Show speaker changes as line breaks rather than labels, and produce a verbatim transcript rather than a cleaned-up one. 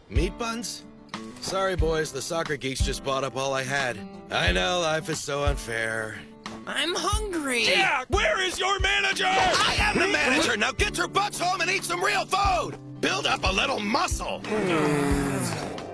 Meat buns? Sorry, boys, the soccer geeks just bought up all I had. I know, life is so unfair.
I'm hungry.
Yeah, where is your manager?
I am the manager! Now get your butts home and eat some real food! Build up a little muscle!